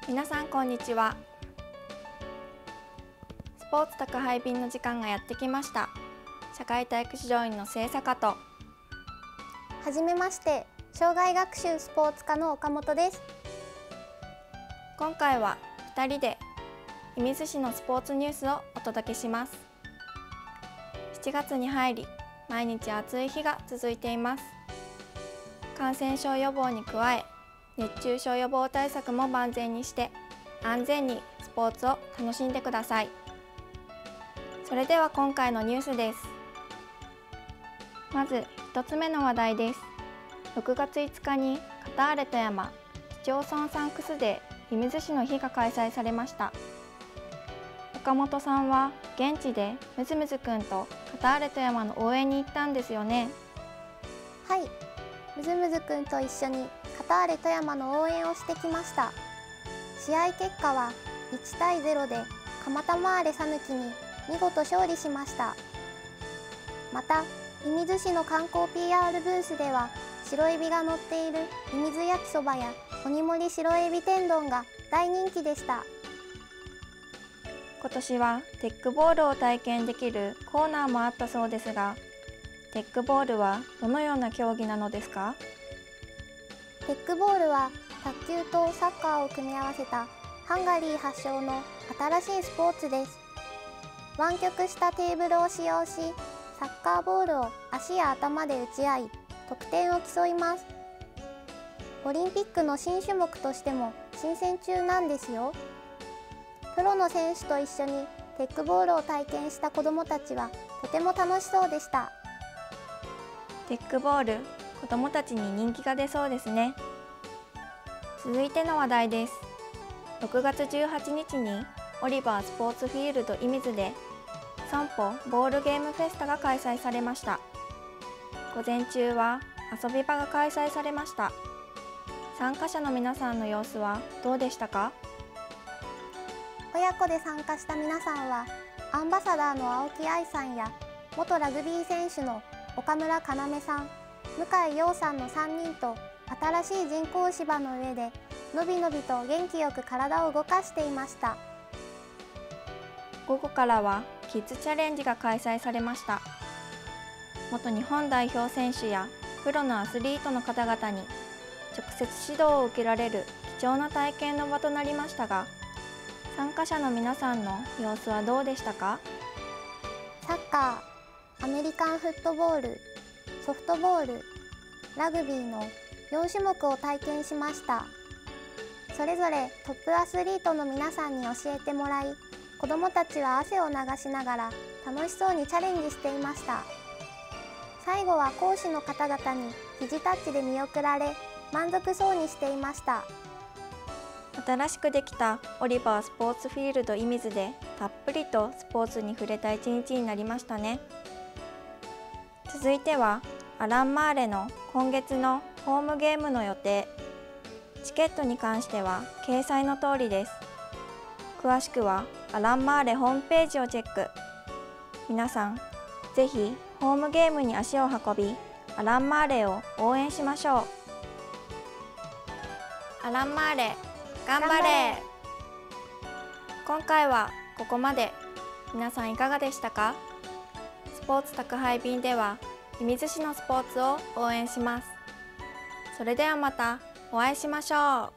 皆さんこんにちは。スポーツ宅配便の時間がやってきました。社会体育指導員の清坂と、 はじめまして、障害学習スポーツ科の岡本です。 今回は2人で射水市のスポーツニュースをお届けします。7月に入り、毎日暑い日が続いています。感染症予防に加え、熱中症予防対策も万全にして安全にスポーツを楽しんでください。それでは今回のニュースです。まず1つ目の話題です。6月5日にカターレ富山市町村サンクスデー射水市の日が開催されました。岡本さんは現地でむずむずくんとカターレ富山の応援に行ったんですよね。 はい、むずむずくんと一緒にカターレ富山の応援をしてきました。試合結果は1対0で蒲田マーレさぬきに見事勝利しました。また射水市の観光 PR ブースでは白エビが乗っている射水焼きそばや鬼盛り白エビ天丼が大人気でした。 今年はテックボールを体験できるコーナーもあったそうですが、テックボールはどのような競技なのですか？ テックボールは卓球とサッカーを組み合わせたハンガリー発祥の新しいスポーツです。湾曲したテーブルを使用し、サッカーボールを足や頭で打ち合い、得点を競います。オリンピックの新種目としても申請中なんですよ。プロの選手と一緒にテックボールを体験した子どもたちはとても楽しそうでした。 テックボール、子どもたちに人気が出そうですね。続いての話題です。6月18日にオリバースポーツフィールド射水で損保ボールゲームフェスタが開催されました。午前中は遊び場が開催されました。参加者の皆さんの様子はどうでしたか？ 親子で参加した皆さんはアンバサダーの青木愛さんや元ラグビー選手の岡村要さん、向井陽さんの3人と新しい人工芝の上でのびのびと元気よく体を動かしていました。 午後からはキッズチャレンジが開催されました。元日本代表選手やプロのアスリートの方々に直接指導を受けられる貴重な体験の場となりましたが、参加者の皆さんの様子はどうでしたか？ サッカー、アメリカンフットボール、ソフトボール、ラグビーの4種目を体験しました。それぞれトップアスリートの皆さんに教えてもらい、子どもたちは汗を流しながら楽しそうにチャレンジしていました。最後は講師の方々に肘タッチで見送られ、満足そうにしていました。 新しくできたオリバースポーツフィールド射水でたっぷりとスポーツに触れた一日になりましたね。続いてはアラン・マーレの今月のホームゲームの予定。チケットに関しては掲載の通りです。詳しくはアラン・マーレホームページをチェック。皆さんぜひホームゲームに足を運び、アラン・マーレを応援しましょう。アラン・マーレ頑張れ。今回はここまで。皆さんいかがでしたか？スポーツ宅配便では射水市のスポーツを応援します。それではまたお会いしましょう。